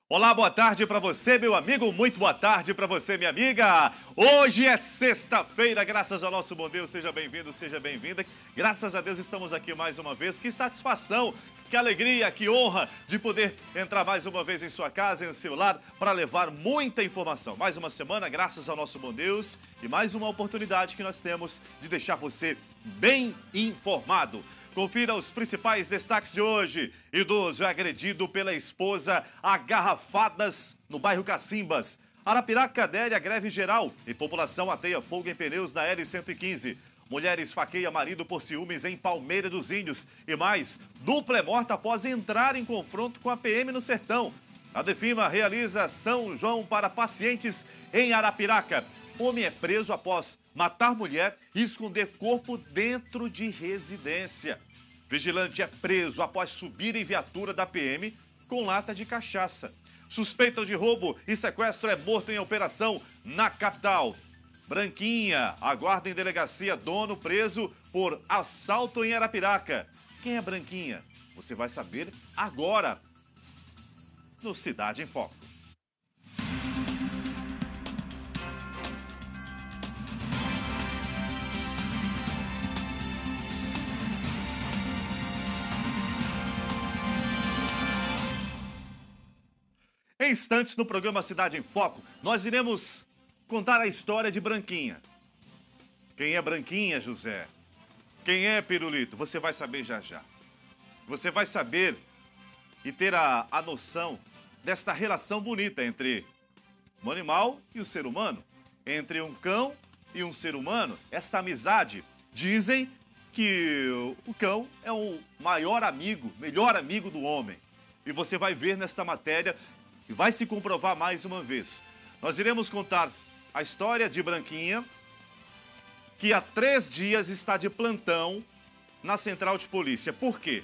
Olá, boa tarde para você, meu amigo. Muito boa tarde para você, minha amiga. Hoje é sexta-feira, graças ao nosso bom Deus. Seja bem-vindo, seja bem-vinda. Graças a Deus estamos aqui mais uma vez. Que satisfação, que alegria, que honra de poder entrar mais uma vez em sua casa, em seu lar, para levar muita informação. Mais uma semana, graças ao nosso bom Deus, e mais uma oportunidade que nós temos de deixar você bem informado. Confira os principais destaques de hoje. Idoso é agredido pela esposa a garrafadas no bairro Cacimbas. Arapiraca adere a greve geral e população ateia fogo em pneus na L-115. Mulher esfaqueia marido por ciúmes em Palmeira dos Índios. E mais, dupla é morta após entrar em confronto com a PM no Sertão. A Defima realiza São João para pacientes em Arapiraca. Homem é preso após matar mulher e esconder corpo dentro de residência. Vigilante é preso após subir em viatura da PM com lata de cachaça. Suspeita de roubo e sequestro é morto em operação na capital. Branquinha aguarda em delegacia dono preso por assalto em Arapiraca. Quem é Branquinha? Você vai saber agora no Cidade em Foco. Em instantes, no programa Cidade em Foco, nós iremos contar a história de Branquinha. Quem é Branquinha, José? Quem é Pirulito? Você vai saber já já. Você vai saber e ter a noção desta relação bonita entre um animal e o ser humano, entre um cão e um ser humano, esta amizade. Dizem que o cão é o maior amigo, melhor amigo do homem. E você vai ver nesta matéria e vai se comprovar mais uma vez. Nós iremos contar a história de Branquinha, que há 3 dias está de plantão na central de polícia. Por quê?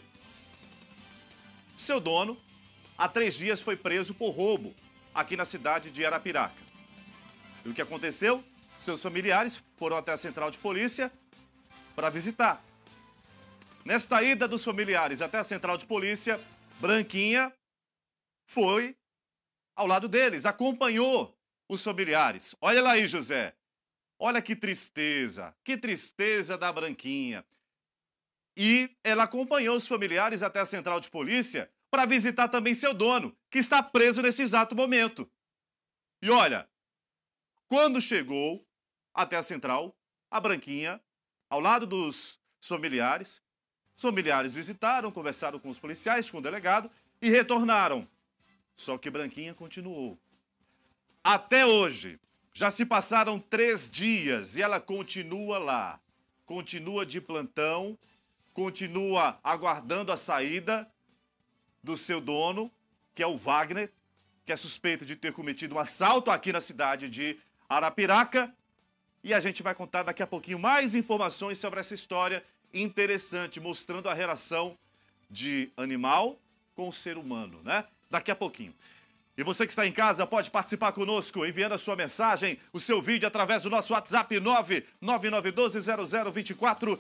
Seu dono, há 3 dias, foi preso por roubo aqui na cidade de Arapiraca. E o que aconteceu? Seus familiares foram até a central de polícia para visitar. Nesta ida dos familiares até a central de polícia, Branquinha foi ao lado deles, acompanhou os familiares. Olha lá aí, José. Olha que tristeza da Branquinha. E ela acompanhou os familiares até a central de polícia para visitar também seu dono, que está preso nesse exato momento. E olha, quando chegou até a central, a Branquinha, ao lado dos familiares, os familiares visitaram, conversaram com os policiais, com o delegado e retornaram. Só que Branquinha continuou. Até hoje, já se passaram 3 dias e ela continua lá. Continua de plantão, continua aguardando a saída do seu dono, que é o Wagner, que é suspeito de ter cometido um assalto aqui na cidade de Arapiraca. E a gente vai contar daqui a pouquinho mais informações sobre essa história interessante, mostrando a relação de animal com o ser humano, né? Daqui a pouquinho. E você que está em casa pode participar conosco, enviando a sua mensagem, o seu vídeo através do nosso WhatsApp 999120024,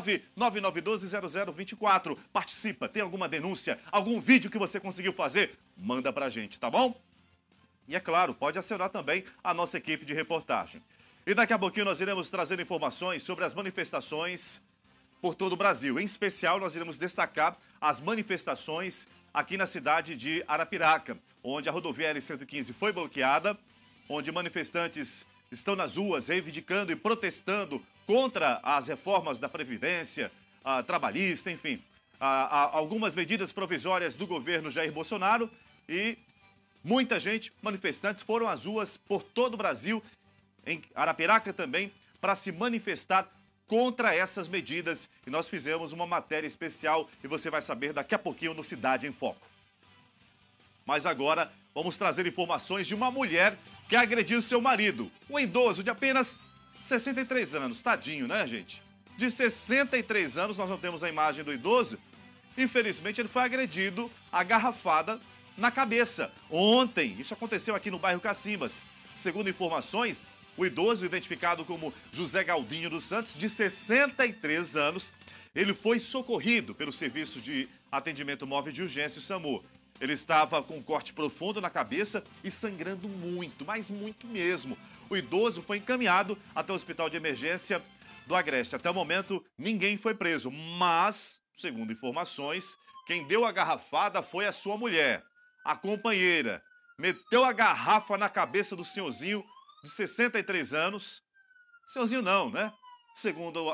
999120024. Participa, tem alguma denúncia, algum vídeo que você conseguiu fazer? Manda pra gente, tá bom? E é claro, pode acionar também a nossa equipe de reportagem. E daqui a pouquinho nós iremos trazer informações sobre as manifestações por todo o Brasil. Em especial, nós iremos destacar as manifestações aqui na cidade de Arapiraca, onde a rodovia L-115 foi bloqueada, onde manifestantes estão nas ruas reivindicando e protestando contra as reformas da Previdência, trabalhista, enfim, algumas medidas provisórias do governo Jair Bolsonaro, e muita gente, manifestantes, foram às ruas por todo o Brasil, em Arapiraca também, para se manifestar contra essas medidas, e nós fizemos uma matéria especial e você vai saber daqui a pouquinho no Cidade em Foco. Mas agora vamos trazer informações de uma mulher que agrediu seu marido, um idoso de apenas 63 anos, tadinho, né, gente? De 63 anos, nós não temos a imagem do idoso, infelizmente ele foi agredido a garrafada na cabeça. Ontem, isso aconteceu aqui no bairro Cacimbas. Segundo informações, o idoso, identificado como José Galdinho dos Santos, de 63 anos, ele foi socorrido pelo Serviço de Atendimento Móvel de Urgência, o SAMU. Ele estava com um corte profundo na cabeça e sangrando muito, mas muito mesmo. O idoso foi encaminhado até o hospital de emergência do Agreste. Até o momento, ninguém foi preso, mas, segundo informações, quem deu a garrafada foi a sua mulher, a companheira. Meteu a garrafa na cabeça do senhorzinho de 63 anos. Senhorzinho não, né? Segundo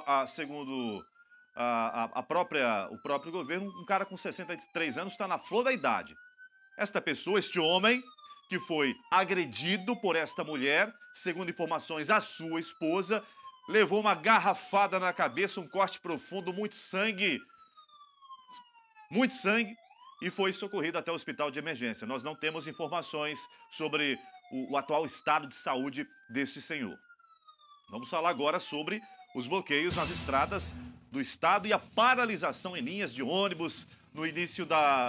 o próprio governo, um cara com 63 anos está na flor da idade. Esta pessoa, este homem, que foi agredido por esta mulher, segundo informações, a sua esposa, levou uma garrafada na cabeça, um corte profundo, muito sangue, e foi socorrido até o hospital de emergência. Nós não temos informações sobre o atual estado de saúde deste senhor. Vamos falar agora sobre os bloqueios nas estradas do estado e a paralisação em linhas de ônibus no início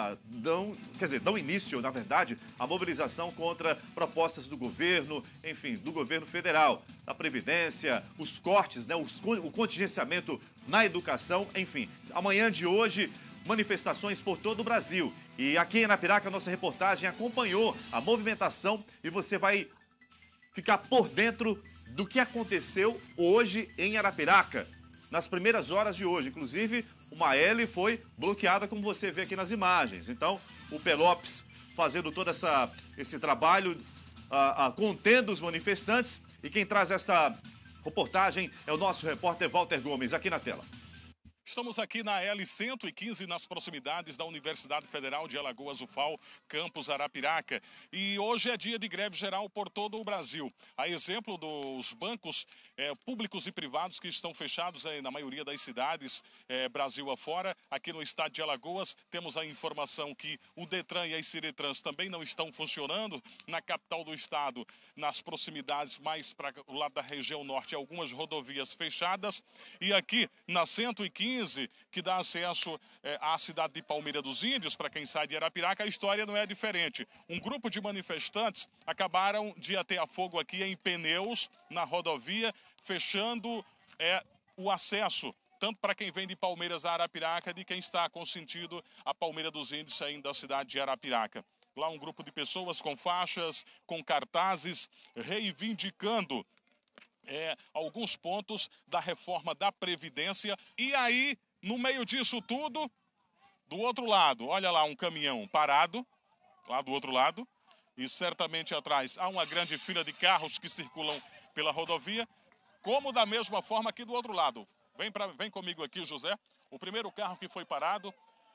dão início, na verdade, a mobilização contra propostas do governo, enfim, do governo federal, da Previdência, os cortes, né, o contingenciamento na educação, enfim. Amanhã de hoje, manifestações por todo o Brasil. E aqui em Arapiraca, nossa reportagem acompanhou a movimentação e você vai ficar por dentro do que aconteceu hoje em Arapiraca, nas primeiras horas de hoje. Inclusive, uma L foi bloqueada, como você vê aqui nas imagens. Então, o Pelops fazendo todo esse trabalho, contendo os manifestantes. E quem traz esta reportagem é o nosso repórter Walter Gomes, aqui na tela. Estamos aqui na L115, nas proximidades da Universidade Federal de Alagoas, UFAL, campus Arapiraca. E hoje é dia de greve geral por todo o Brasil. A exemplo dos bancos públicos e privados que estão fechados na maioria das cidades, Brasil afora. Aqui no estado de Alagoas, temos a informação que o Detran e as Ciretrans também não estão funcionando. Na capital do estado, nas proximidades mais para o lado da região norte, algumas rodovias fechadas. E aqui na 115, que dá acesso à cidade de Palmeira dos Índios, para quem sai de Arapiraca, a história não é diferente. Um grupo de manifestantes acabaram de atear fogo aqui em pneus na rodovia, fechando o acesso, tanto para quem vem de Palmeiras a Arapiraca, de quem está com sentido a Palmeira dos Índios saindo da cidade de Arapiraca. Lá um grupo de pessoas com faixas, com cartazes, reivindicando alguns pontos da reforma da Previdência. E aí, no meio disso tudo, do outro lado, olha lá um caminhão parado, lá do outro lado, e certamente atrás há uma grande fila de carros que circulam pela rodovia, como da mesma forma aqui do outro lado. Vem comigo aqui, José. O primeiro carro que foi parado,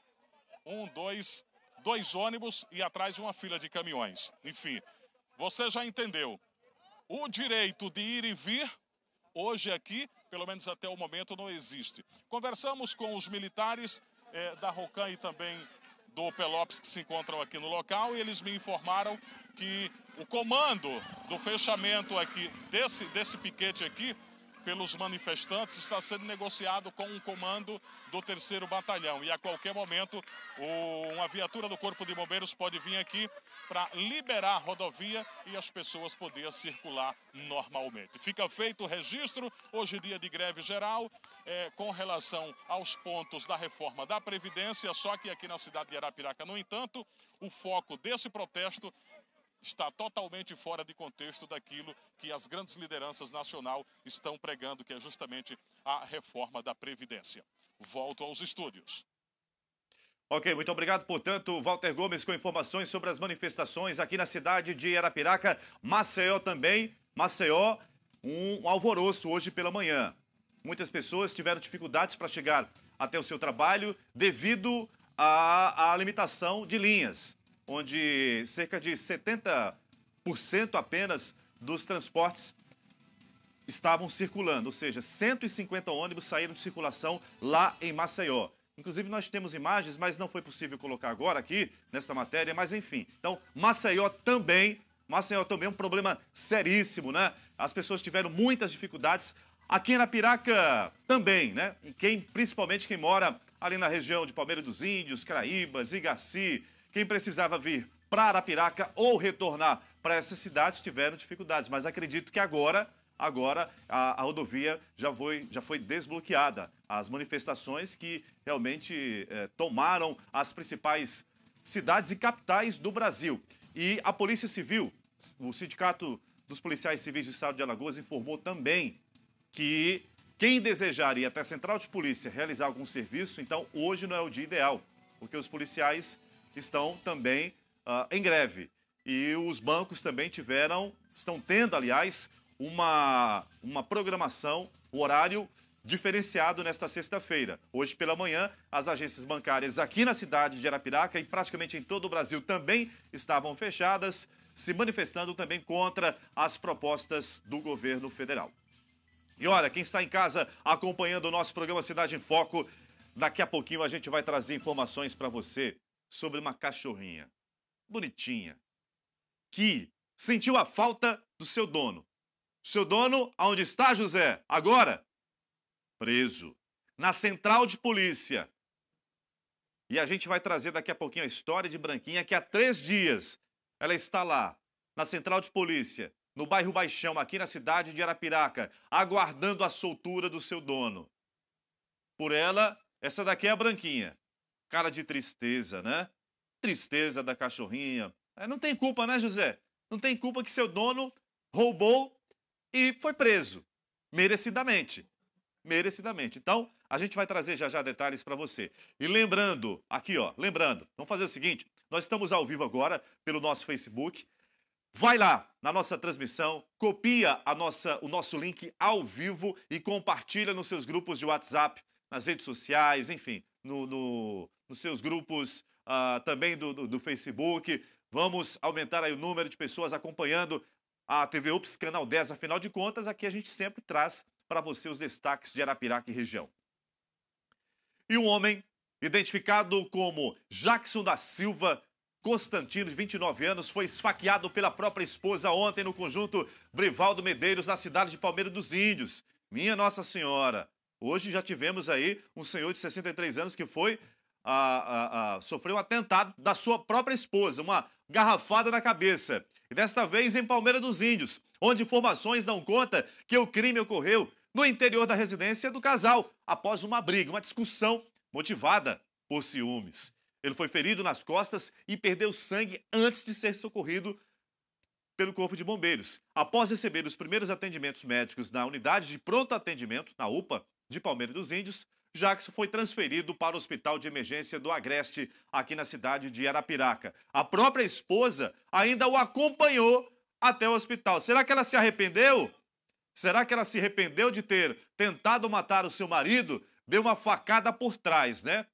dois ônibus e atrás uma fila de caminhões. Enfim, você já entendeu. O direito de ir e vir, hoje aqui, pelo menos até o momento, não existe. Conversamos com os militares da ROCAM e também do Pelops que se encontram aqui no local e eles me informaram que o comando do fechamento aqui desse piquete aqui, pelos manifestantes, está sendo negociado com um comando do 3º Batalhão. E a qualquer momento, uma viatura do Corpo de Bombeiros pode vir aqui para liberar a rodovia e as pessoas poderem circular normalmente. Fica feito o registro, hoje dia de greve geral, com relação aos pontos da reforma da Previdência, só que aqui na cidade de Arapiraca, no entanto, o foco desse protesto está totalmente fora de contexto daquilo que as grandes lideranças nacional estão pregando, que é justamente a reforma da Previdência. Volto aos estúdios. Ok, muito obrigado, portanto, Walter Gomes com informações sobre as manifestações aqui na cidade de Arapiraca. Maceió também, um alvoroço hoje pela manhã. Muitas pessoas tiveram dificuldades para chegar até o seu trabalho devido à limitação de linhas, onde cerca de 70% apenas dos transportes estavam circulando, ou seja, 150 ônibus saíram de circulação lá em Maceió. Inclusive, nós temos imagens, mas não foi possível colocar agora aqui, nesta matéria, mas enfim. Então, Maceió também é um problema seríssimo, né? As pessoas tiveram muitas dificuldades. Aqui em Arapiraca também, né? Principalmente quem mora ali na região de Palmeira dos Índios, Caraíbas, Igaci, quem precisava vir para Arapiraca ou retornar para essas cidades tiveram dificuldades. Mas acredito que agora a rodovia já foi desbloqueada. As manifestações que realmente tomaram as principais cidades e capitais do Brasil. E a Polícia Civil, o Sindicato dos Policiais Civis do Estado de Alagoas, informou também que quem desejar ir até a Central de Polícia realizar algum serviço, então hoje não é o dia ideal, porque os policiais estão também em greve. E os bancos também estão tendo, aliás, uma programação, um horário diferenciado nesta sexta-feira. Hoje pela manhã, as agências bancárias aqui na cidade de Arapiraca e praticamente em todo o Brasil também estavam fechadas, se manifestando também contra as propostas do governo federal. E olha, quem está em casa acompanhando o nosso programa Cidade em Foco, daqui a pouquinho a gente vai trazer informações para você sobre uma cachorrinha bonitinha que sentiu a falta do seu dono. Seu dono, aonde está, José? Agora? Preso. Na Central de Polícia. E a gente vai trazer daqui a pouquinho a história de Branquinha, que há 3 dias ela está lá, na Central de Polícia, no bairro Baixão, aqui na cidade de Arapiraca, aguardando a soltura do seu dono. Por ela, essa daqui é a Branquinha. Cara de tristeza, né? Tristeza da cachorrinha. Não tem culpa, né, José? Não tem culpa que seu dono roubou e foi preso. Merecidamente. Merecidamente. Então, a gente vai trazer já detalhes para você. E lembrando, aqui ó, vamos fazer o seguinte, nós estamos ao vivo agora pelo nosso Facebook. Vai lá na nossa transmissão, copia o nosso link ao vivo e compartilha nos seus grupos de WhatsApp, nas redes sociais, enfim, nos seus grupos também do Facebook. Vamos aumentar aí o número de pessoas acompanhando a TV UPS Canal 10. Afinal de contas, aqui a gente sempre traz para você os destaques de Arapiraca e região. E um homem identificado como Jackson da Silva Constantino, de 29 anos, foi esfaqueado pela própria esposa ontem no conjunto Brivaldo Medeiros, na cidade de Palmeira dos Índios. Minha Nossa Senhora! Hoje já tivemos aí um senhor de 63 anos que sofreu um atentado da sua própria esposa, uma garrafada na cabeça. E desta vez em Palmeira dos Índios, onde informações dão conta que o crime ocorreu no interior da residência do casal, após uma briga, uma discussão motivada por ciúmes. Ele foi ferido nas costas e perdeu sangue antes de ser socorrido pelo Corpo de Bombeiros. Após receber os primeiros atendimentos médicos na unidade de pronto atendimento, na UPA de Palmeira dos Índios, Jackson foi transferido para o Hospital de Emergência do Agreste, aqui na cidade de Arapiraca. A própria esposa ainda o acompanhou até o hospital. Será que ela se arrependeu? Será que ela se arrependeu de ter tentado matar o seu marido? Deu uma facada por trás, né?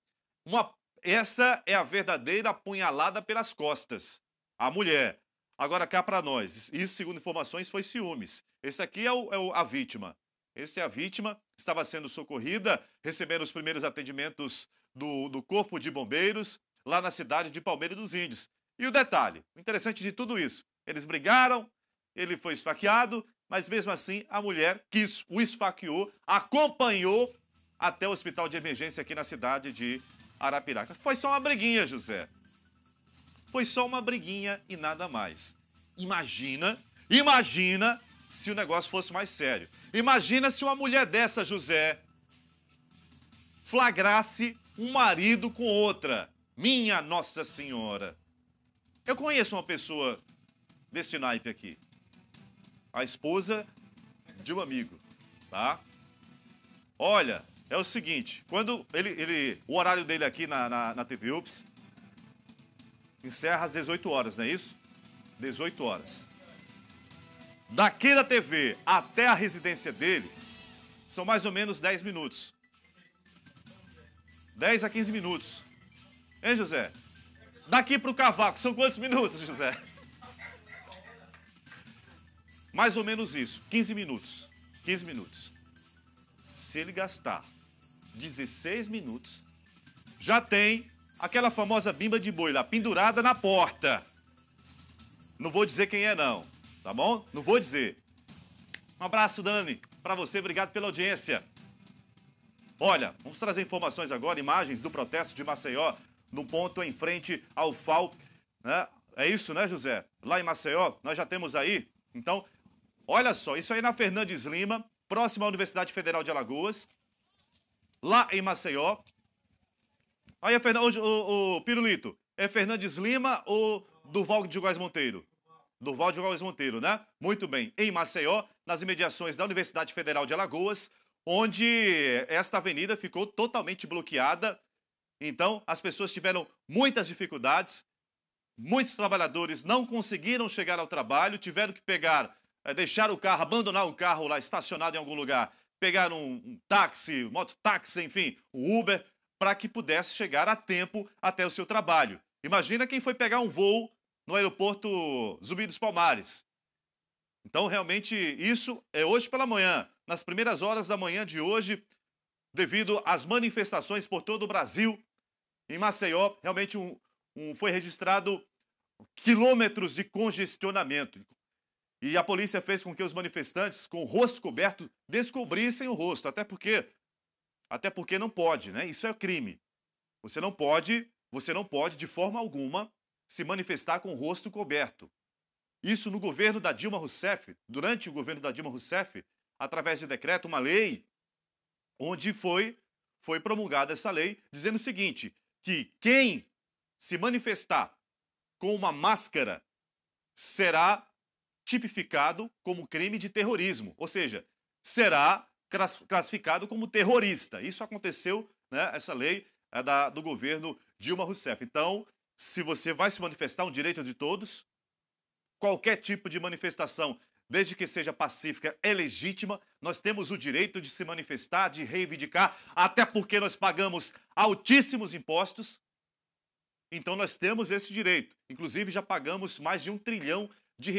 Essa é a verdadeira apunhalada pelas costas. A mulher. Agora cá para nós. Isso, segundo informações, foi ciúmes. Esse aqui é a vítima. Essa é a vítima, estava sendo socorrida, recebendo os primeiros atendimentos do Corpo de Bombeiros, lá na cidade de Palmeira dos Índios. E o detalhe, o interessante de tudo isso, eles brigaram, ele foi esfaqueado, mas mesmo assim a mulher que o esfaqueou, acompanhou até o hospital de emergência aqui na cidade de Arapiraca. Foi só uma briguinha, José. Foi só uma briguinha e nada mais. Imagina se o negócio fosse mais sério. Imagina se uma mulher dessa, José, flagrasse um marido com outra. Minha Nossa Senhora. Eu conheço uma pessoa deste naipe aqui. A esposa de um amigo, tá? Olha, é o seguinte, quando o horário dele aqui na TV UPS encerra às 18 horas, não é isso? 18 horas. Daqui da TV até a residência dele, são mais ou menos 10 minutos. 10 a 15 minutos. Hein, José? Daqui para o cavaco, são quantos minutos, José? Mais ou menos isso, 15 minutos. 15 minutos. Se ele gastar 16 minutos, já tem aquela famosa bimba de boi lá, pendurada na porta. Não vou dizer quem é, não. Tá bom? Não vou dizer. Um abraço, Dani, para você. Obrigado pela audiência. Olha, vamos trazer informações agora, imagens do protesto de Maceió, no ponto em frente ao FAO. Né? É isso, né, José? Lá em Maceió, nós já temos aí. Então, olha só, isso aí na Fernandes Lima, próximo à Universidade Federal de Alagoas. Lá em Maceió. Aí, o Pirulito, É Fernandes Lima ou Durval de Góes Monteiro? Durval de Góes Monteiro, né? Muito bem. Em Maceió, nas imediações da Universidade Federal de Alagoas, onde esta avenida ficou totalmente bloqueada. Então, as pessoas tiveram muitas dificuldades. Muitos trabalhadores não conseguiram chegar ao trabalho, tiveram que deixar o carro, abandonar o carro lá estacionado em algum lugar, pegar um táxi, mototáxi, enfim, um Uber, para que pudesse chegar a tempo até o seu trabalho. Imagina quem foi pegar um voo no aeroporto Zumbi dos Palmares. Então, realmente, isso é hoje pela manhã, nas primeiras horas da manhã de hoje, devido às manifestações por todo o Brasil. Em Maceió, realmente foi registrado quilômetros de congestionamento. E a polícia fez com que os manifestantes, com o rosto coberto, descobrissem o rosto. Até porque não pode, né? Isso é crime. Você não pode, de forma alguma, se manifestar com o rosto coberto. Isso no governo da Dilma Rousseff, durante o governo da Dilma Rousseff, através de decreto, uma lei, onde foi promulgada essa lei, dizendo o seguinte, que quem se manifestar com uma máscara será tipificado como crime de terrorismo, ou seja, será classificado como terrorista. Isso aconteceu, né? Essa lei é do governo Dilma Rousseff. Então, se você vai se manifestar, um direito de todos, qualquer tipo de manifestação, desde que seja pacífica, é legítima. Nós temos o direito de se manifestar, de reivindicar, até porque nós pagamos altíssimos impostos. Então, nós temos esse direito. Inclusive, já pagamos mais de R$1 trilhão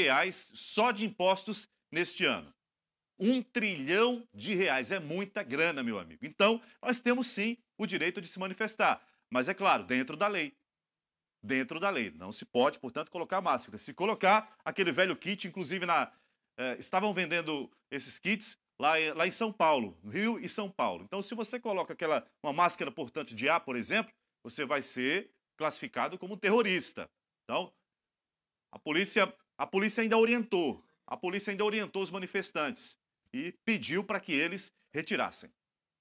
só de impostos neste ano. R$1 trilhão. É muita grana, meu amigo. Então, nós temos sim o direito de se manifestar. Mas, é claro, dentro da lei. Dentro da lei. Não se pode, portanto, colocar máscara. Se colocar aquele velho kit, inclusive estavam vendendo esses kits lá em São Paulo, no Rio e São Paulo. Então, se você coloca uma máscara, portanto, de ar, por exemplo, você vai ser classificado como terrorista. Então, a polícia ainda orientou os manifestantes e pediu para que eles retirassem.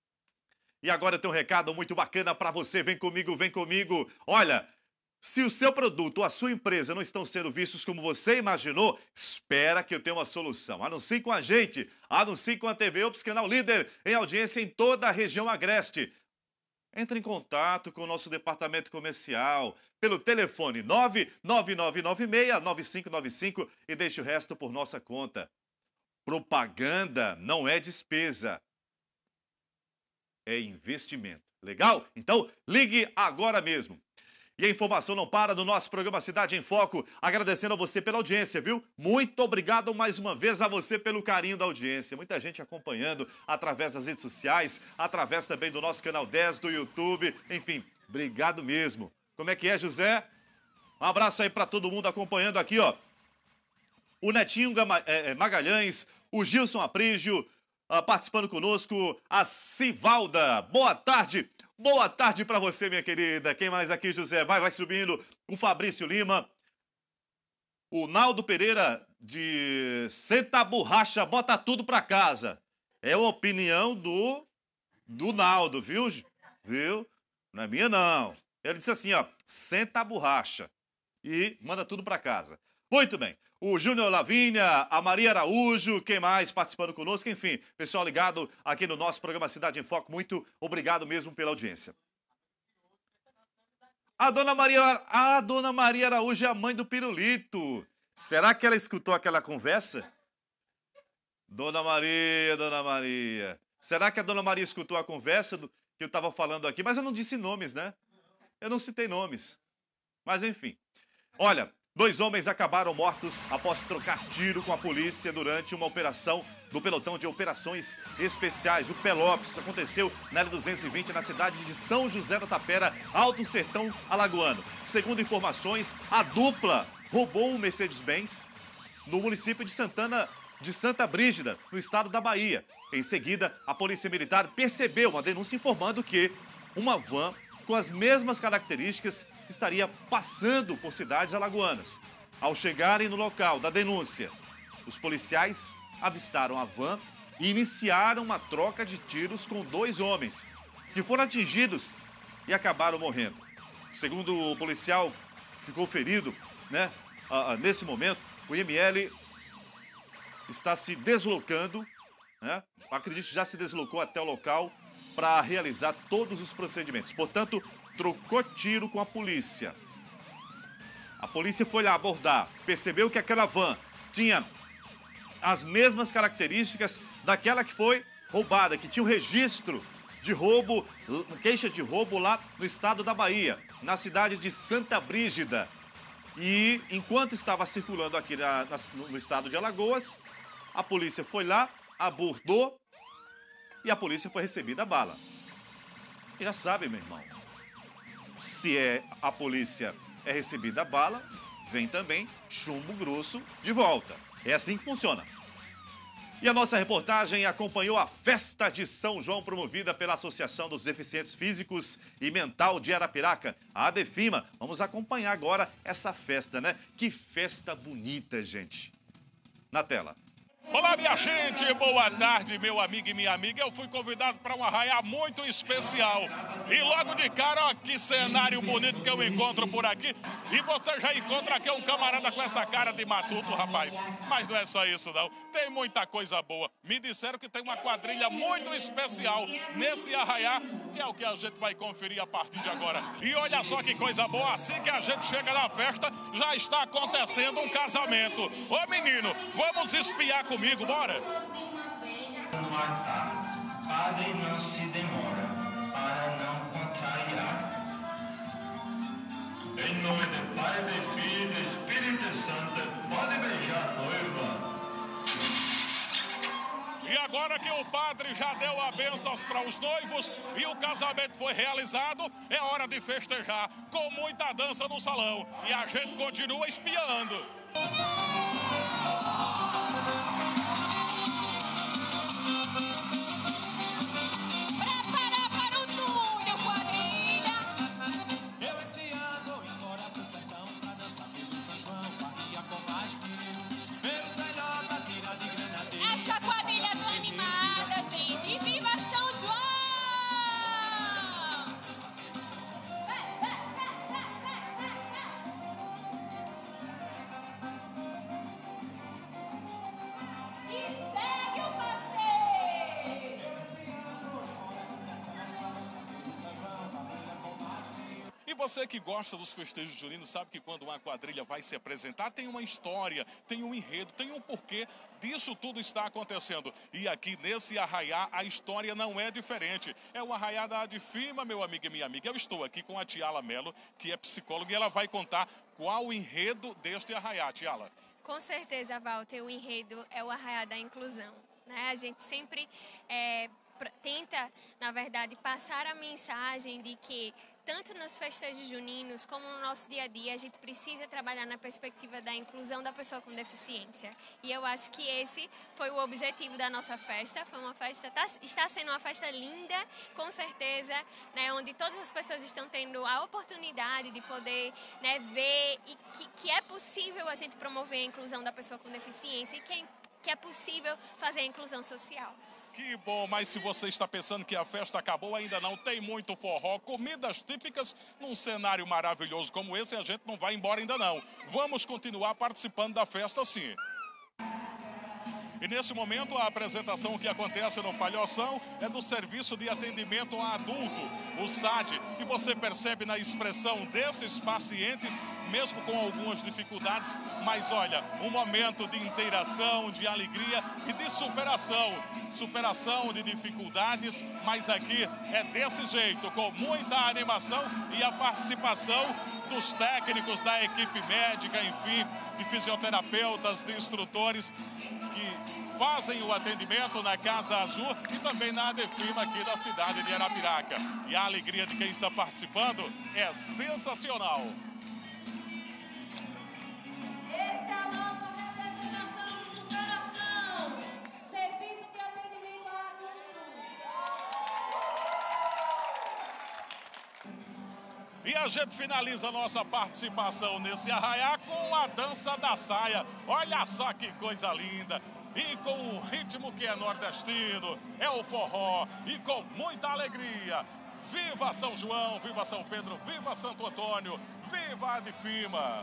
E agora tem um recado muito bacana para você. Vem comigo, vem comigo. Olha, se o seu produto ou a sua empresa não estão sendo vistos como você imaginou, espera que eu tenho uma solução. Anuncie com a gente, anuncie com a TV Ops, canal líder em audiência em toda a região agreste. Entre em contato com o nosso departamento comercial pelo telefone 99996-9595 e deixe o resto por nossa conta. Propaganda não é despesa, é investimento. Legal? Então, ligue agora mesmo. E a informação não para no nosso programa Cidade em Foco. Agradecendo a você pela audiência, viu? Muito obrigado mais uma vez a você pelo carinho da audiência. Muita gente acompanhando através das redes sociais, através também do nosso canal 10 do YouTube. Enfim, obrigado mesmo. Como é que é, José? Um abraço aí para todo mundo acompanhando aqui, ó. O Netinho Magalhães, o Gilson Aprígio, participando conosco, a Civalda. Boa tarde. Boa tarde para você, minha querida. Quem mais aqui, José? Vai subindo. O Fabrício Lima. O Naldo Pereira de Senta a Borracha, bota tudo para casa. É a opinião do Naldo, viu? Não é minha, não. Ele disse assim, ó, senta a borracha e manda tudo para casa. Muito bem. O Júnior Lavínia, a Maria Araújo, quem mais participando conosco? Enfim, pessoal ligado aqui no nosso programa Cidade em Foco, muito obrigado mesmo pela audiência. A dona Maria Araújo é a mãe do Pirulito. Será que ela escutou aquela conversa? Dona Maria. Será que a dona Maria escutou a conversa que eu estava falando aqui? Mas eu não disse nomes, né? Eu não citei nomes. Mas enfim. Olha, 2 homens acabaram mortos após trocar tiro com a polícia durante uma operação do pelotão de operações especiais, o Pelops. Aconteceu na L220, na cidade de São José da Tapera, Alto Sertão Alagoano. Segundo informações, a dupla roubou um Mercedes-Benz no município de Santa Brígida, no estado da Bahia. Em seguida, a Polícia Militar percebeu uma denúncia informando que uma van com as mesmas características estaria passando por cidades alagoanas. Ao chegarem no local da denúncia, os policiais avistaram a van e iniciaram uma troca de tiros com 2 homens, que foram atingidos e acabaram morrendo. Segundo o policial ficou ferido, né? Nesse momento, o IML está se deslocando, né? Acredito que já se deslocou até o local para realizar todos os procedimentos. Portanto, trocou tiro com a polícia. A polícia foi lá abordar, percebeu que aquela van tinha as mesmas características daquela que foi roubada, que tinha um registro de roubo, queixa de roubo lá no estado da Bahia, na cidade de Santa Brígida. E enquanto estava circulando aqui no estado de Alagoas, a polícia foi lá, abordou e a polícia foi recebida a bala. E já sabe, meu irmão, se a polícia é recebida a bala, vem também chumbo grosso de volta. É assim que funciona. E a nossa reportagem acompanhou a festa de São João promovida pela Associação dos Deficientes Físicos e Mental de Arapiraca, a ADEFIMA. Vamos acompanhar agora essa festa, né? Que festa bonita, gente. Na tela. Olá, minha gente, boa tarde, meu amigo e minha amiga. Eu fui convidado para um arraiá muito especial. E logo de cara, ó, que cenário bonito que eu encontro por aqui. E você já encontra aqui um camarada com essa cara de matuto, rapaz. Mas não é só isso, não. Tem muita coisa boa. Me disseram que tem uma quadrilha muito especial nesse arraiá. E é o que a gente vai conferir a partir de agora. E olha só que coisa boa, assim que a gente chega na festa, já está acontecendo um casamento. Ô menino, vamos espiar comigo, bora? Padre, não se demora, para não contrariar. Em nome do Pai, do Filho e do Espírito Santo, pode beijar a noiva. E agora que o padre já deu a bênção para os noivos e o casamento foi realizado, é hora de festejar com muita dança no salão. E a gente continua espiando. E você que gosta dos festejos juninos sabe que quando uma quadrilha vai se apresentar, tem uma história, tem um enredo, tem um porquê disso tudo está acontecendo. E aqui nesse arraiá, a história não é diferente. É o arraiá da ADEFIMA, meu amigo e minha amiga. Eu estou aqui com a Tiala Mello, que é psicóloga, e ela vai contar qual o enredo deste arraiá. Tiala. Com certeza, Walter, o enredo é o arraiá da inclusão, né? A gente sempre tenta, na verdade, passar a mensagem de que tanto nos festejos juninos como no nosso dia a dia, a gente precisa trabalhar na perspectiva da inclusão da pessoa com deficiência. E eu acho que esse foi o objetivo da nossa festa. Foi uma festa, está sendo uma festa linda, com certeza, né, onde todas as pessoas estão tendo a oportunidade de poder, né, ver e que é possível a gente promover a inclusão da pessoa com deficiência e que é possível fazer a inclusão social. Que bom, mas se você está pensando que a festa acabou, ainda não. Tem muito forró, comidas típicas num cenário maravilhoso como esse, e a gente não vai embora ainda não. Vamos continuar participando da festa sim. E nesse momento a apresentação que acontece no Palhoção é do Serviço de Atendimento a Adulto, o SAD. E você percebe na expressão desses pacientes, mesmo com algumas dificuldades, mas olha, um momento de interação, de alegria e de superação. Superação de dificuldades, mas aqui é desse jeito, com muita animação e a participação dos técnicos da equipe médica, enfim, de fisioterapeutas, de instrutores que fazem o atendimento na Casa Azul e também na ADEFIMA aqui da cidade de Arapiraca. E a alegria de quem está participando é sensacional. Essa é a nossa representação de superação. Serviço de atendimento a adulto. E a gente finaliza a nossa participação nesse arraiá com a dança da saia. Olha só que coisa linda! E com o ritmo que é nordestino, é o forró, e com muita alegria. Viva São João, viva São Pedro, viva Santo Antônio, viva a Adifima!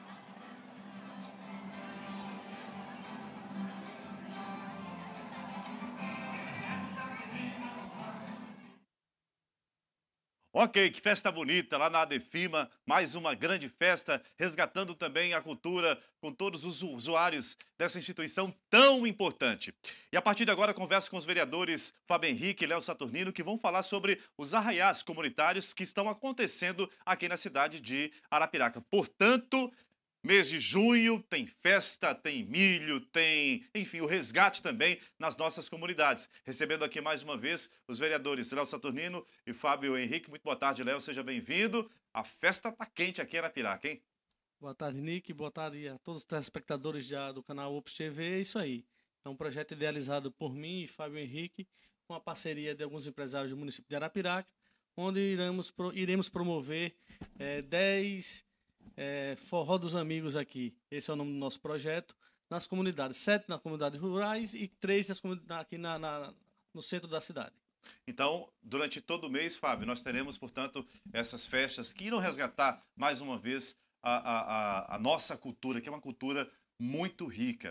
Ok, que festa bonita lá na Adefima, mais uma grande festa, resgatando também a cultura com todos os usuários dessa instituição tão importante. E a partir de agora converso com os vereadores Fábio Henrique e Léo Saturnino, que vão falar sobre os arraiás comunitários que estão acontecendo aqui na cidade de Arapiraca. Portanto, mês de junho tem festa, tem milho, tem, enfim, o resgate também nas nossas comunidades. Recebendo aqui mais uma vez os vereadores Léo Saturnino e Fábio Henrique. Muito boa tarde, Léo, seja bem-vindo. A festa tá quente aqui em Arapiraca, hein? Boa tarde, Nick. Boa tarde a todos os telespectadores do canal Ops TV. É isso aí. É um projeto idealizado por mim e Fábio Henrique, com a parceria de alguns empresários do município de Arapiraca, onde iremos promover 10 Forró dos Amigos aqui. Esse é o nome do nosso projeto. Nas comunidades, 7 nas comunidades rurais e 3 nas comunidades aqui no centro da cidade. Então, durante todo o mês, Fábio, nós teremos, portanto, essas festas que irão resgatar, mais uma vez, a nossa cultura, que é uma cultura muito rica.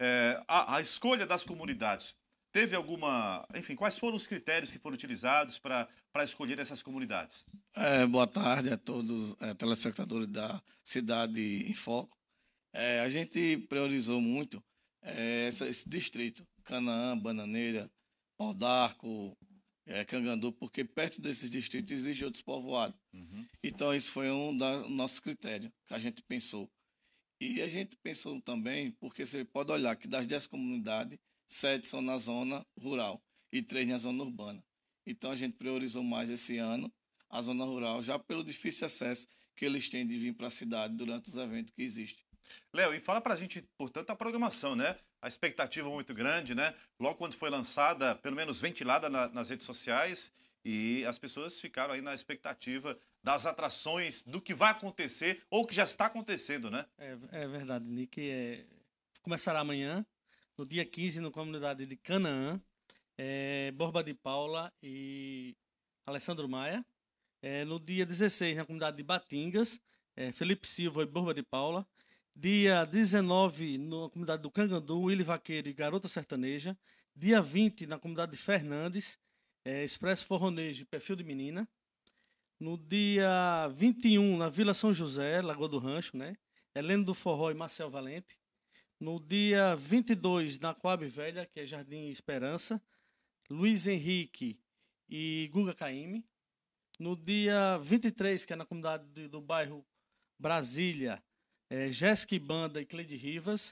A escolha das comunidades, teve alguma... Enfim, quais foram os critérios que foram utilizados para escolher essas comunidades? Boa tarde a todos os telespectadores da Cidade em Foco. A gente priorizou muito esse distrito, Canaã, Bananeira, Pau d'Arco, Cangandu, porque perto desses distritos existem outros povoados. Uhum. Então, isso foi um dos nossos critérios que a gente pensou. E a gente pensou também, porque você pode olhar que das 10 comunidades, 7 são na zona rural e 3 na zona urbana. Então, a gente priorizou mais esse ano a zona rural, já pelo difícil acesso que eles têm de vir para a cidade durante os eventos que existem. Léo, e fala pra gente, portanto, a programação, né? A expectativa muito grande, né? Logo quando foi lançada, pelo menos ventilada nas redes sociais, e as pessoas ficaram aí na expectativa das atrações, do que vai acontecer ou que já está acontecendo, né? É verdade, Nick. Começará amanhã, no dia 15, na comunidade de Canaã, Borba de Paula e Alessandro Maia. No dia 16, na comunidade de Batingas, Felipe Silva e Borba de Paula. Dia 19, na comunidade do Cangandu, Willy Vaqueiro e Garota Sertaneja. Dia 20, na comunidade de Fernandes, Expresso Forronejo e Perfil de Menina. No dia 21, na Vila São José, Lagoa do Rancho, né? Heleno do Forró e Marcel Valente. No dia 22, na Coab Velha, que é Jardim Esperança, Luiz Henrique e Guga Caymmi. No dia 23, que é na comunidade do bairro Brasília, Jéssica e Banda e Cleide Rivas.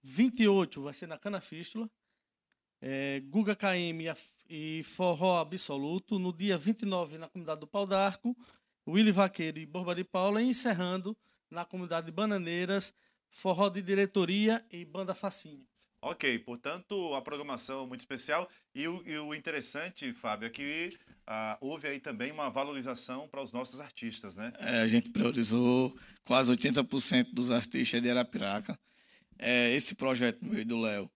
28 vai ser na Cana Fístula, Guga Caymmi e Forró Absoluto. No dia 29 na comunidade do Pau d'Arco, Willy Vaqueiro e Borba de Paula. E encerrando na comunidade de Bananeiras, Forró de Diretoria e Banda Facinho. Ok, portanto, a programação é muito especial e o interessante, Fábio, é que houve aí também uma valorização para os nossos artistas, né? A gente priorizou quase 80% dos artistas de Arapiraca. Esse projeto meu e do Léo,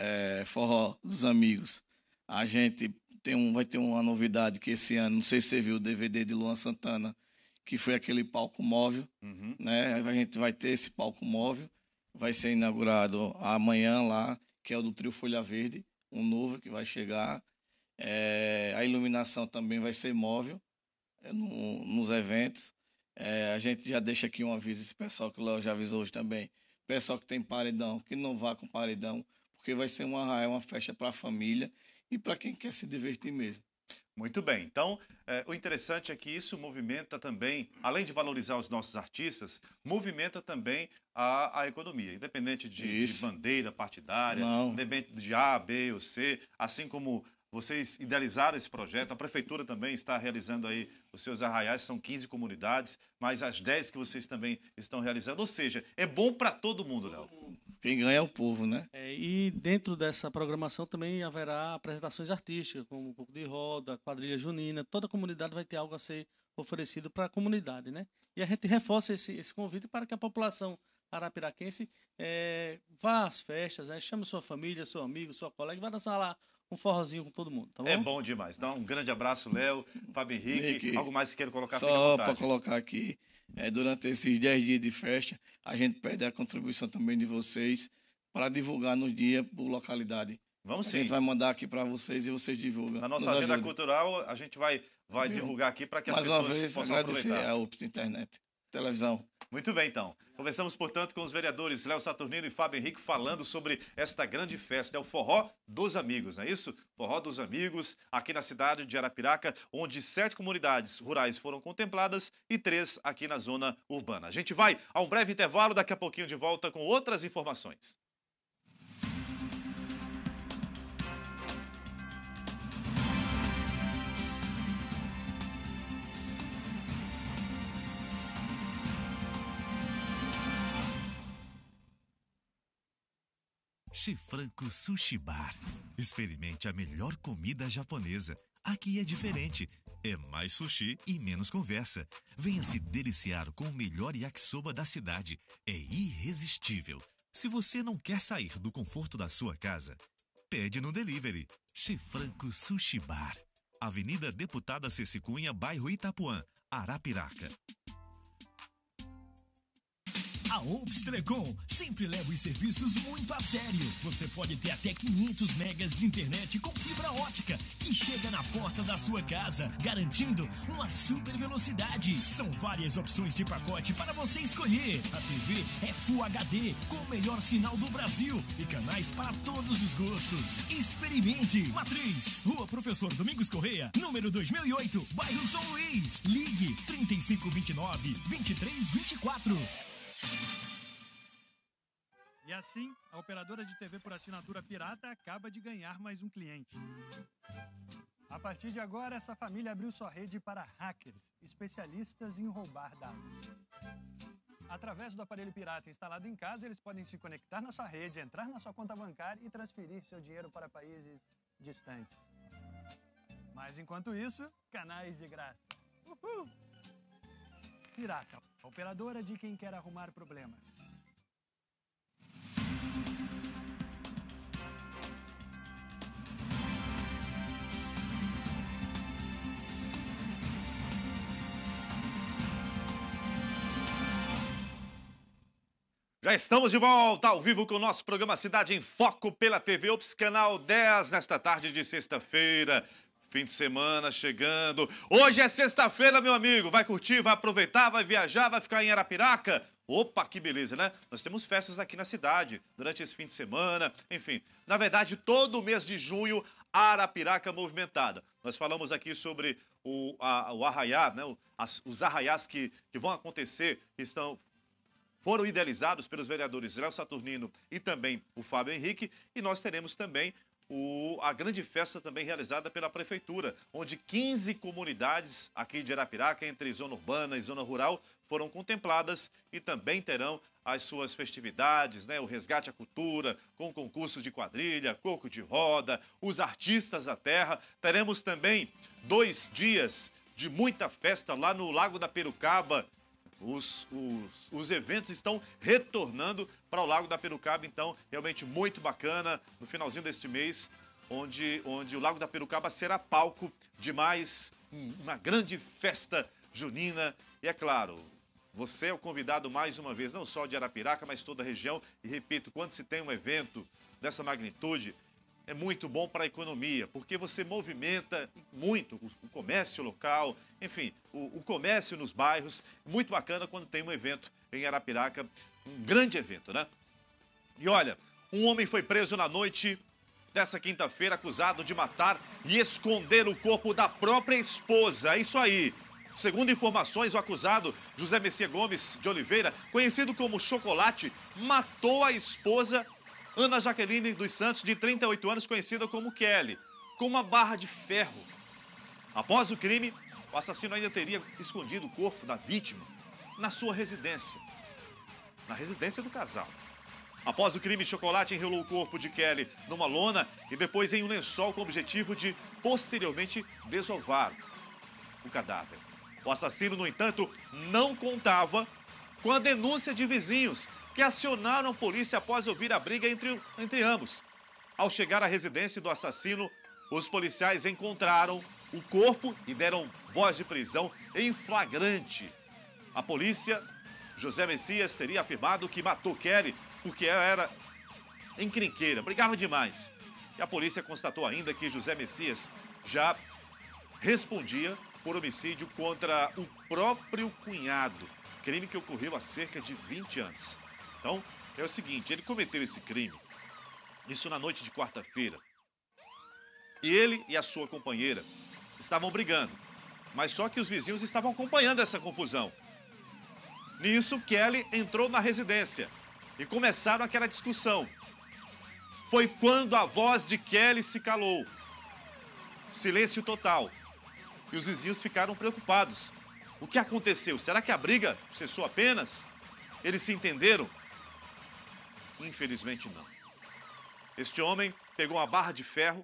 Forró dos Amigos, a gente vai ter uma novidade que esse ano, não sei se você viu o DVD de Luan Santana, que foi aquele palco móvel, né? A gente vai ter esse palco móvel. Vai ser inaugurado amanhã lá, que é o do Trio Folha Verde, um novo que vai chegar. A iluminação também vai ser móvel nos eventos. A gente já deixa aqui um aviso, esse pessoal que o Léo já avisou hoje também. Pessoal que tem paredão, que não vá com paredão, porque vai ser uma festa para a família e para quem quer se divertir mesmo. Muito bem. Então, o interessante é que isso movimenta também, além de valorizar os nossos artistas, movimenta também a economia, independente de bandeira partidária, independente de A, B ou C, assim como vocês idealizaram esse projeto, a prefeitura também está realizando aí os seus arraiais, são 15 comunidades, mas as 10 que vocês também estão realizando, ou seja, é bom para todo mundo, Léo. Quem ganha é o povo, né? E dentro dessa programação também haverá apresentações artísticas, como Coco de Roda, quadrilha junina, toda a comunidade vai ter algo a ser oferecido para a comunidade, né? E a gente reforça esse convite para que a população arapiraquense vá às festas, né? Chame sua família, seu amigo, sua colega, e vá dançar lá um forrozinho com todo mundo, tá bom? É bom demais. Então, um grande abraço, Léo, Fábio Henrique. Algo mais que queira colocar? Só para colocar aqui, durante esses 10 dias de festa, a gente pede a contribuição também de vocês para divulgar no dia por localidade. Vamos sim. A gente vai mandar aqui para vocês e vocês divulgam. Na nossa agenda cultural, a gente vai divulgar aqui para que as pessoas possam aproveitar. Mais uma vez, agradecer a UPS Internet, televisão. Muito bem, então. Conversamos, portanto, com os vereadores Léo Saturnino e Fábio Henrique falando sobre esta grande festa, é o Forró dos Amigos, não é isso? Forró dos Amigos, aqui na cidade de Arapiraca, onde 7 comunidades rurais foram contempladas e 3 aqui na zona urbana. A gente vai a um breve intervalo, daqui a pouquinho de volta com outras informações. Chifranco Sushi Bar. Experimente a melhor comida japonesa. Aqui é diferente. É mais sushi e menos conversa. Venha se deliciar com o melhor yakisoba da cidade. É irresistível. Se você não quer sair do conforto da sua casa, pede no delivery. Chifranco Sushi Bar. Avenida Deputada Ceci Cunha, bairro Itapuã, Arapiraca. A Ops Telecom sempre leva os serviços muito a sério. Você pode ter até 500 megas de internet com fibra ótica que chega na porta da sua casa, garantindo uma super velocidade. São várias opções de pacote para você escolher. A TV é Full HD com o melhor sinal do Brasil e canais para todos os gostos. Experimente. Matriz, Rua Professor Domingos Correia, número 2008, bairro São Luís. Ligue 3529-2324. E assim, a operadora de TV por assinatura pirata acaba de ganhar mais um cliente. A partir de agora, essa família abriu sua rede para hackers, especialistas em roubar dados. Através do aparelho pirata instalado em casa, eles podem se conectar na sua rede, entrar na sua conta bancária e transferir seu dinheiro para países distantes. Mas enquanto isso, canais de graça. Uhul! Pirata, a operadora de quem quer arrumar problemas. Já estamos de volta ao vivo com o nosso programa Cidade em Foco pela TV Ops, canal 10, nesta tarde de sexta-feira. Fim de semana chegando. Hoje é sexta-feira, meu amigo. Vai curtir, vai aproveitar, vai viajar, vai ficar em Arapiraca? Opa, que beleza, né? Nós temos festas aqui na cidade durante esse fim de semana. Enfim, na verdade, todo o mês de junho, Arapiraca movimentada. Nós falamos aqui sobre o arraiá, né? Os arraiás que vão acontecer, foram idealizados pelos vereadores Léo Saturnino e também o Fábio Henrique. E nós teremos também a grande festa também realizada pela Prefeitura, onde 15 comunidades aqui de Arapiraca, entre zona urbana e zona rural, foram contempladas e também terão as suas festividades, né? O resgate à cultura, com concurso de quadrilha, coco de roda, os artistas da terra. Teremos também 2 dias de muita festa lá no Lago da Perucaba. Os eventos estão retornando para o Lago da Perucaba, então realmente muito bacana no finalzinho deste mês, onde o Lago da Perucaba será palco de mais uma grande festa junina. E é claro, você é o convidado mais uma vez, não só de Arapiraca, mas toda a região. E repito, quando se tem um evento dessa magnitude, é muito bom para a economia, porque você movimenta muito o comércio local, enfim, o comércio nos bairros. Muito bacana quando tem um evento em Arapiraca, um grande evento, né? E olha, um homem foi preso na noite dessa quinta-feira, acusado de matar e esconder o corpo da própria esposa. É isso aí. Segundo informações, o acusado, José Messias Gomes de Oliveira, conhecido como Chocolate, matou a esposa Ana Jaqueline dos Santos, de 38 anos, conhecida como Kelly, com uma barra de ferro. Após o crime, o assassino ainda teria escondido o corpo da vítima na sua residência, na residência do casal. Após o crime, Chocolate enrolou o corpo de Kelly numa lona e depois em um lençol com o objetivo de, posteriormente, desovar o cadáver. O assassino, no entanto, não contava com a denúncia de vizinhos que acionaram a polícia após ouvir a briga entre ambos. Ao chegar à residência do assassino, os policiais encontraram o corpo e deram voz de prisão em flagrante. A polícia, José Messias, teria afirmado que matou Kelly porque ela era encrenqueira, brigava demais. E a polícia constatou ainda que José Messias já respondia por homicídio contra o próprio cunhado, crime que ocorreu há cerca de 20 anos. Então, é o seguinte, ele cometeu esse crime, isso na noite de quarta-feira. E ele e a sua companheira estavam brigando, mas só que os vizinhos estavam acompanhando essa confusão. Nisso, Kelly entrou na residência e começaram aquela discussão. Foi quando a voz de Kelly se calou. Silêncio total. E os vizinhos ficaram preocupados. O que aconteceu? Será que a briga cessou apenas? Eles se entenderam? Infelizmente não. Este homem pegou uma barra de ferro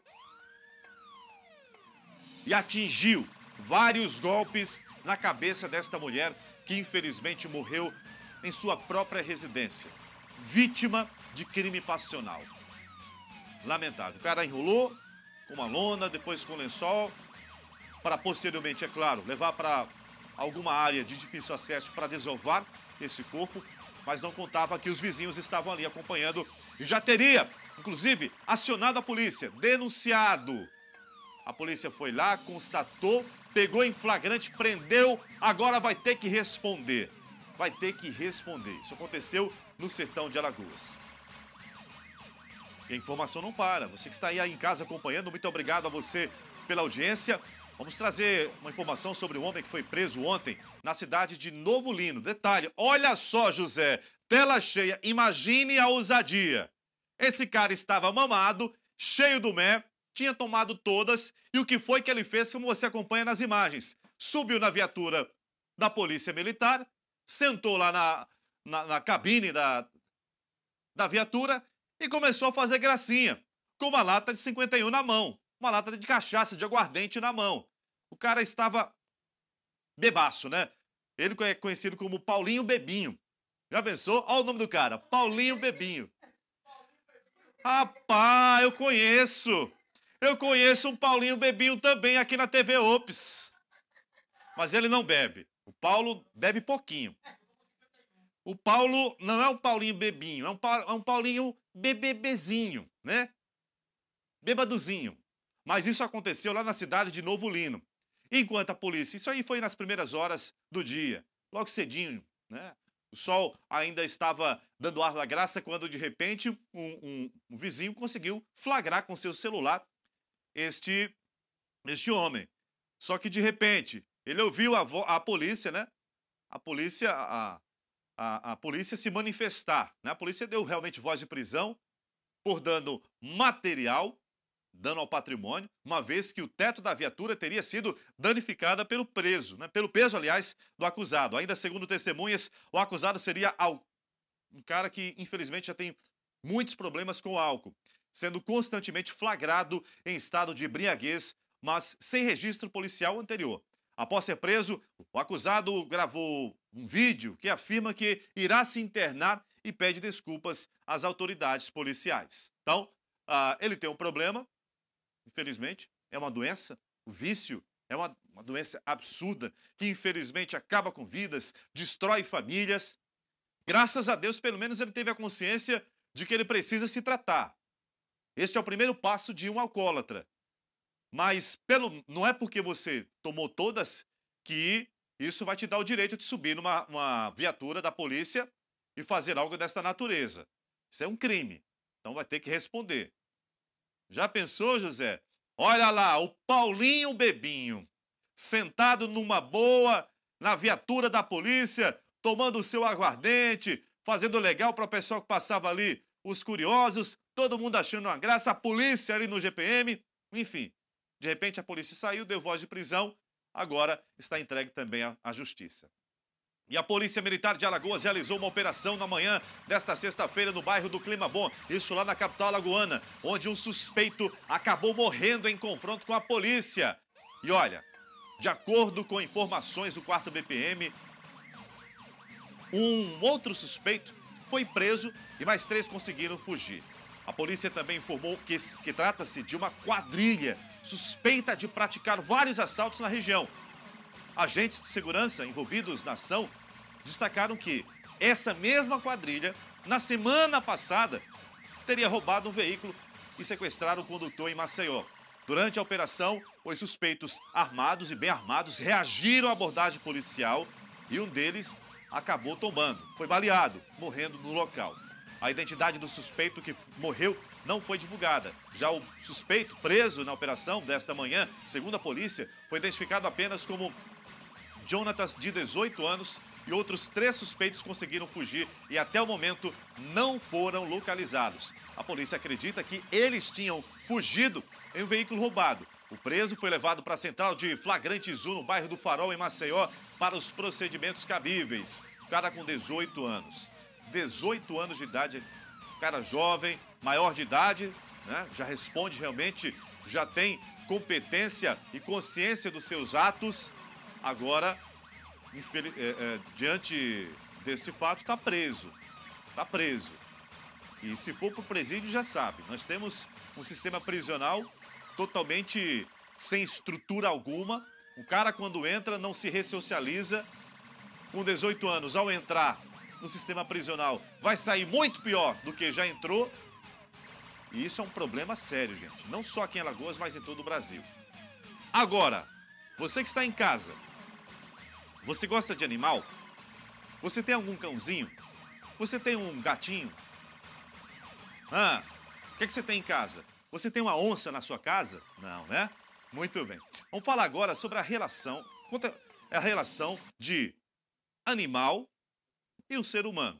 e atingiu vários golpes na cabeça desta mulher, que infelizmente morreu em sua própria residência, vítima de crime passional. Lamentável. O cara enrolou com uma lona, depois com lençol, para posteriormente, é claro, levar para alguma área de difícil acesso para desovar esse corpo, mas não contava que os vizinhos estavam ali acompanhando e já teria, inclusive, acionado a polícia, denunciado. A polícia foi lá, constatou, pegou em flagrante, prendeu, agora vai ter que responder. Vai ter que responder. Isso aconteceu no sertão de Alagoas. E a informação não para. Você que está aí em casa acompanhando, muito obrigado a você pela audiência. Vamos trazer uma informação sobre o homem que foi preso ontem na cidade de Novo Lino. Detalhe, olha só, José, tela cheia, imagine a ousadia. Esse cara estava mamado, cheio do mé, tinha tomado todas, e o que foi que ele fez, como você acompanha nas imagens? Subiu na viatura da Polícia Militar, sentou lá na cabine da viatura e começou a fazer gracinha, com uma lata de 51 na mão, uma lata de cachaça, de aguardente na mão. O cara estava bebaço, né? Ele é conhecido como Paulinho Bebinho. Já pensou? Olha o nome do cara, Paulinho Bebinho. Rapaz, eu conheço um Paulinho Bebinho também aqui na TV Ops. Mas ele não bebe. O Paulo bebe pouquinho. O Paulo não é um Paulinho Bebinho, é um Paulinho bebezinho, né? Bebaduzinho. Mas isso aconteceu lá na cidade de Novo Lino. Enquanto a polícia... Isso aí foi nas primeiras horas do dia. Logo cedinho, né? O sol ainda estava dando ar da graça quando, de repente, um vizinho conseguiu flagrar com seu celular este homem. Só que, de repente, ele ouviu a polícia, né? A polícia se manifestar, né? A polícia deu realmente voz de prisão por dano material, dano ao patrimônio, uma vez que o teto da viatura teria sido danificada pelo preso, né? Pelo peso, aliás, do acusado. Ainda segundo testemunhas, o acusado seria um cara que, infelizmente, já tem muitos problemas com álcool, sendo constantemente flagrado em estado de embriaguez, mas sem registro policial anterior. Após ser preso, o acusado gravou um vídeo que afirma que irá se internar e pede desculpas às autoridades policiais. Então, ele tem um problema, infelizmente, é uma doença, o vício é uma doença absurda, que infelizmente acaba com vidas, destrói famílias. Graças a Deus, pelo menos ele teve a consciência de que ele precisa se tratar. Este é o primeiro passo de um alcoólatra. Mas não é porque você tomou todas que isso vai te dar o direito de subir numa viatura da polícia e fazer algo desta natureza. Isso é um crime. Então vai ter que responder. Já pensou, José? Olha lá, o Paulinho Bebinho, sentado numa boa, na viatura da polícia, tomando o seu aguardente, fazendo legal para o pessoal que passava ali, os curiosos, todo mundo achando uma graça, a polícia ali no GPM, enfim. De repente a polícia saiu, deu voz de prisão, agora está entregue também à justiça. E a Polícia Militar de Alagoas realizou uma operação na manhã desta sexta-feira no bairro do Clima Bom, isso lá na capital alagoana, onde um suspeito acabou morrendo em confronto com a polícia. E olha, de acordo com informações do 4º BPM, um outro suspeito foi preso e mais 3 conseguiram fugir. A polícia também informou que trata-se de uma quadrilha suspeita de praticar vários assaltos na região. Agentes de segurança envolvidos na ação destacaram que essa mesma quadrilha, na semana passada, teria roubado um veículo e sequestrado o condutor em Maceió. Durante a operação, os suspeitos armados e bem armados reagiram à abordagem policial e um deles acabou tombando. Foi baleado, morrendo no local. A identidade do suspeito que morreu não foi divulgada. Já o suspeito preso na operação desta manhã, segundo a polícia, foi identificado apenas como Jonatas, de 18 anos, e outros 3 suspeitos conseguiram fugir e até o momento não foram localizados. A polícia acredita que eles tinham fugido em um veículo roubado. O preso foi levado para a central de flagrante Zu, no bairro do Farol, em Maceió, para os procedimentos cabíveis. Cara com 18 anos. 18 anos de idade, cara jovem, maior de idade, né? Já responde realmente, já tem competência e consciência dos seus atos. Agora, diante deste fato, está preso. Está preso. E se for para o presídio, já sabe. Nós temos um sistema prisional totalmente sem estrutura alguma. O cara, quando entra, não se ressocializa. Com 18 anos, ao entrar no sistema prisional, vai sair muito pior do que já entrou. E isso é um problema sério, gente. Não só aqui em Alagoas, mas em todo o Brasil. Agora, você que está em casa, você gosta de animal? Você tem algum cãozinho? Você tem um gatinho? O que você tem em casa? Você tem uma onça na sua casa? Não, né? Muito bem. Vamos falar agora sobre a relação de animal e o ser humano.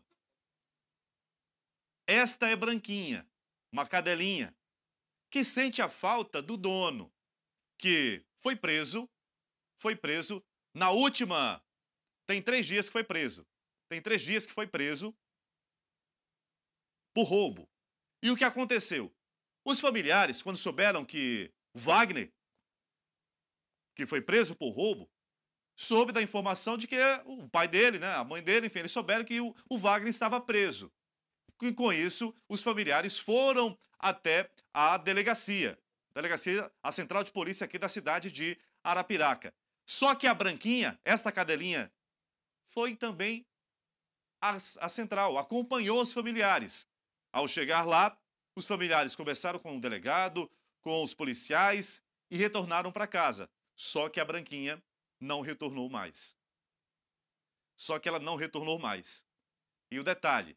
Esta é Branquinha, uma cadelinha, que sente a falta do dono, que foi preso na última... Tem 3 dias que foi preso. Tem 3 dias que foi preso por roubo. E o que aconteceu? Os familiares, quando souberam que o Wagner, que foi preso por roubo, soube da informação de que o pai dele, né, a mãe dele, enfim, eles souberam que o Wagner estava preso. E com isso, os familiares foram até a delegacia, a central de polícia aqui da cidade de Arapiraca. Só que a Branquinha, esta cadelinha, foi também à central, acompanhou os familiares. Ao chegar lá, os familiares conversaram com o delegado, com os policiais e retornaram para casa. Só que a Branquinha não retornou mais. Só que ela não retornou mais. E o detalhe,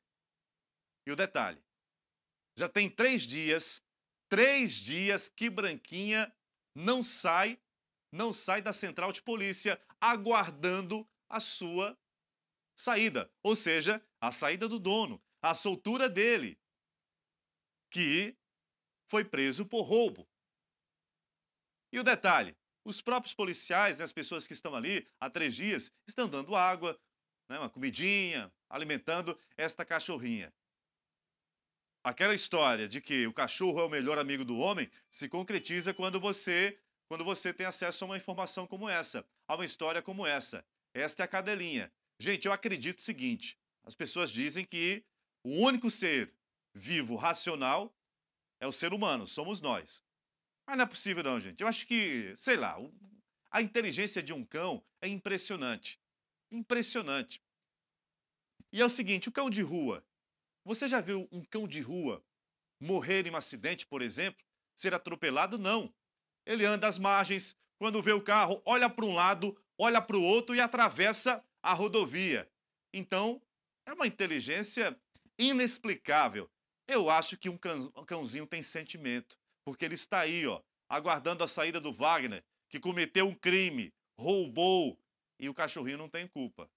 já tem 3 dias que Branquinha não sai da central de polícia aguardando a sua saída, ou seja, a saída do dono, a soltura dele, que foi preso por roubo. E o detalhe, os próprios policiais, né, as pessoas que estão ali há 3 dias, estão dando água, né, uma comidinha, alimentando esta cachorrinha. Aquela história de que o cachorro é o melhor amigo do homem se concretiza quando você tem acesso a uma informação como essa, a uma história como essa. Esta é a cadelinha. Gente, eu acredito o seguinte, as pessoas dizem que o único ser vivo, racional, é o ser humano, somos nós. Mas não é possível não, gente. Eu acho que, sei lá, a inteligência de um cão é impressionante. Impressionante. E é o seguinte, o cão de rua. Você já viu um cão de rua morrer em um acidente, por exemplo? Ser atropelado? Não. Ele anda às margens, quando vê o carro, olha para um lado, olha para o outro e atravessa a rodovia. Então, é uma inteligência inexplicável. Eu acho que um cãozinho tem sentimento, porque ele está aí, ó, aguardando a saída do Wagner, que cometeu um crime, roubou, e o cachorrinho não tem culpa.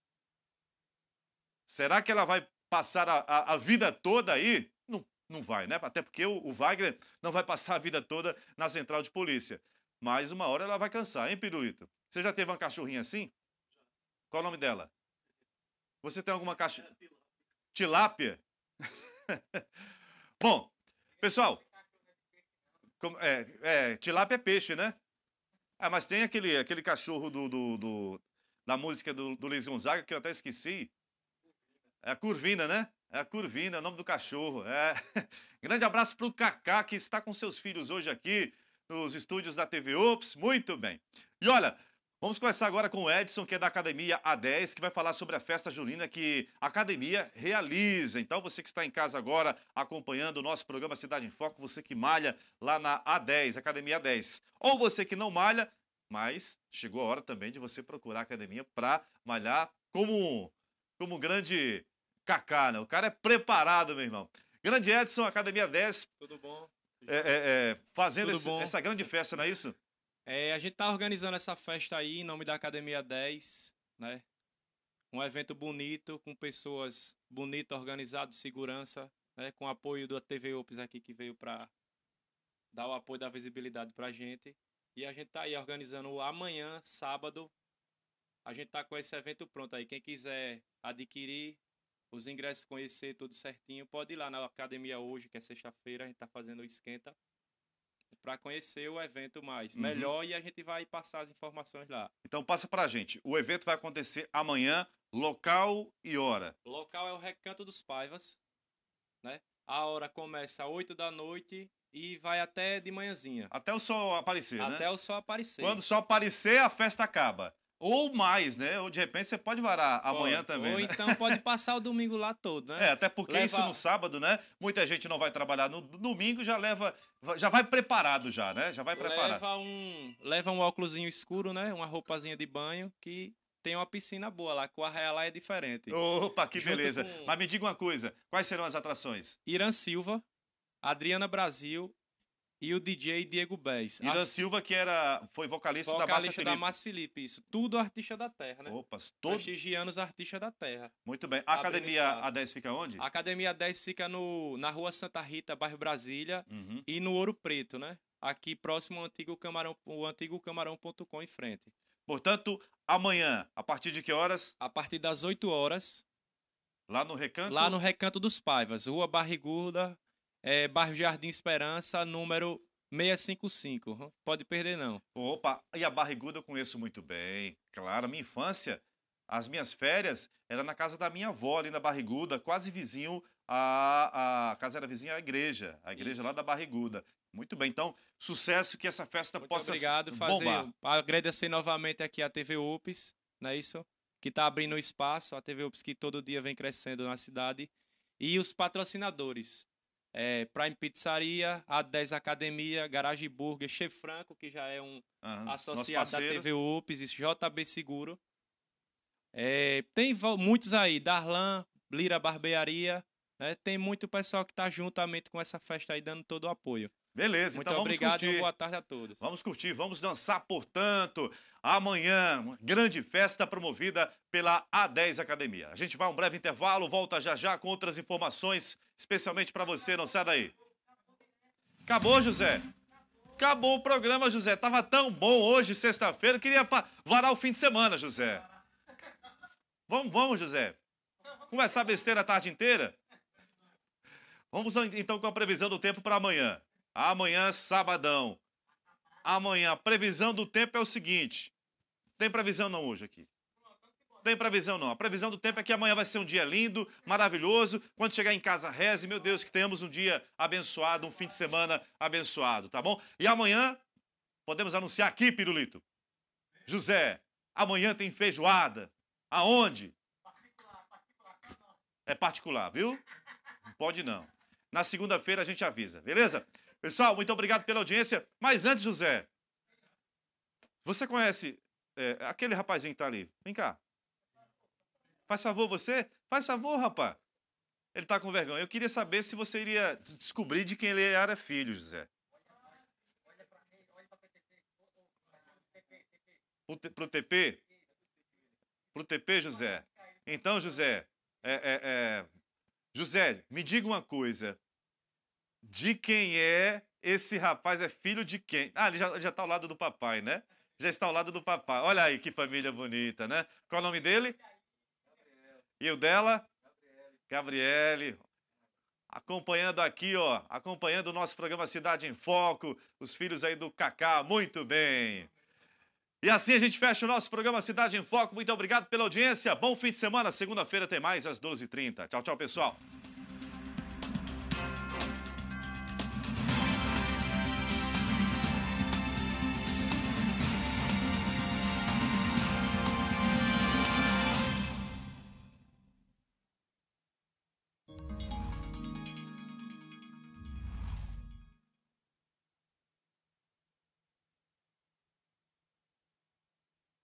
Será que ela vai passar a vida toda aí? Não vai, né? Até porque o Wagner não vai passar a vida toda na central de polícia. Mas uma hora ela vai cansar, hein, Pirulito? Você já teve uma cachorrinha assim? Qual o nome dela? Você tem alguma cachorra? Tilápia? Bom, pessoal, tilápia é peixe, né? Ah, mas tem aquele cachorro da música do Luiz Gonzaga, que eu até esqueci. É a Curvina, né? É a Curvina, é o nome do cachorro. É. Grande abraço para o Kaká, que está com seus filhos hoje aqui nos estúdios da TV Ops. Muito bem. E olha, vamos começar agora com o Edson, que é da Academia A10, que vai falar sobre a festa junina que a academia realiza. Então, você que está em casa agora acompanhando o nosso programa Cidade em Foco, você que malha lá na A10, Academia A10. Ou você que não malha, mas chegou a hora também de você procurar a academia para malhar como grande Kaká, né? O cara é preparado, meu irmão. Grande Edson, Academia 10. Tudo bom? Fazendo essa grande festa, não é isso? A gente tá organizando essa festa aí em nome da Academia 10, né? Um evento bonito, com pessoas bonitas, organizadas, de segurança, né? Com apoio da TV Ops aqui, que veio para dar o apoio da visibilidade pra gente. E a gente tá aí organizando amanhã, sábado. A gente tá com esse evento pronto aí. Quem quiser adquirir os ingressos, conhecer tudo certinho, pode ir lá na academia hoje, que é sexta-feira, a gente tá fazendo o esquenta, para conhecer o evento mais melhor, e a gente vai passar as informações lá. Então passa pra gente. O evento vai acontecer amanhã, local e hora. O local é o Recanto dos Paivas, né? A hora começa às 8 da noite e vai até de manhãzinha. Até o sol aparecer, né? Até o sol aparecer. Quando o sol aparecer, a festa acaba. Ou mais, né? Ou de repente você pode varar amanhã também. Ou né? então pode passar o domingo lá todo, né? Até porque isso no sábado, né? Muita gente não vai trabalhar no domingo, já vai preparado já, né? Já vai preparado. Leva um óculosinho escuro, né? Uma roupazinha de banho, que tem uma piscina boa lá, que o arraia lá é diferente. Opa, que beleza. Mas me diga uma coisa, quais serão as atrações? Irã Silva, Adriana Brasil e o DJ Diego Bez. Irã Silva, que foi vocalista da Márcia Felipe, isso. Tudo artista da terra, né? Opa, prestigiando os artistas da terra. Muito bem. A Academia A10 fica onde? A Academia A10 fica na Rua Santa Rita, bairro Brasília, e no Ouro Preto, né? Aqui próximo ao antigo camarão.com, em frente. Portanto, amanhã, a partir de que horas? A partir das 8 horas. Lá no Recanto? Lá no Recanto dos Paivas, Rua Barriguda, bairro Jardim Esperança, número 655. Pode perder, não. Opa, e a Barriguda eu conheço muito bem. Claro, a minha infância, as minhas férias, era na casa da minha avó, ali na Barriguda, quase vizinho, a casa era vizinha à igreja. A igreja lá da Barriguda. Muito bem, então, sucesso, que essa festa possa bombar. Muito obrigado. Agradecer novamente aqui a TV Ops, não é isso? Que está abrindo espaço, a TV Ops que todo dia vem crescendo na cidade. E os patrocinadores. Prime Pizzaria, A10 Academia, Garage Burger, Chef Franco, que já é um associado da TV Ops, JB Seguro. Tem muitos aí, Darlan, Lira Barbearia, né? Tem muito pessoal que está juntamente com essa festa aí, dando todo o apoio. Beleza, muito então obrigado e uma boa tarde a todos. Vamos curtir, vamos dançar, portanto, amanhã, uma grande festa promovida pela A10 Academia. A gente vai a um breve intervalo, volta já já com outras informações, especialmente para você, não sai daí. Acabou, José? Acabou o programa, José. Tava tão bom hoje, sexta-feira, queria varar o fim de semana, José. Vamos, José. Começar a besteira a tarde inteira? Vamos então com a previsão do tempo para amanhã. Amanhã, sabadão. Amanhã, a previsão do tempo é o seguinte. Tem previsão não hoje aqui? Tem previsão não. A previsão do tempo é que amanhã vai ser um dia lindo, maravilhoso. Quando chegar em casa, reze, meu Deus, que tenhamos um dia abençoado, um fim de semana abençoado, tá bom? E amanhã, podemos anunciar aqui, Pirulito. José, amanhã tem feijoada. Aonde? É particular, viu? Não pode não. Na segunda-feira a gente avisa, beleza? Pessoal, muito obrigado pela audiência. Mas antes, José, você conhece aquele rapazinho que tá ali? Vem cá. Faz favor, você? Faz favor, rapaz. Ele tá com vergonha. Eu queria saber se você iria descobrir de quem ele era filho, José. Pro TP? Pro TP, José? Então, José, José, me diga uma coisa. De quem é esse rapaz? É filho de quem? Ah, ele já está ao lado do papai, né? Já está ao lado do papai. Olha aí que família bonita, né? Qual é o nome dele? E o dela? Gabriele. Acompanhando aqui, ó. Acompanhando o nosso programa Cidade em Foco. Os filhos aí do Kaká. Muito bem. E assim a gente fecha o nosso programa Cidade em Foco. Muito obrigado pela audiência. Bom fim de semana. Segunda-feira tem mais às 12h30. Tchau, tchau, pessoal.